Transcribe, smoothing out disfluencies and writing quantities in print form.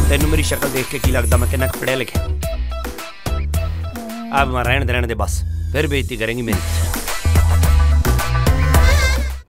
तेनू मेरी शक्ल देख के की लगता मैं कितना पढ़िया लिखिया? अब मैं रहने दे बस, फिर बेइज्जती करेंगी मेरी।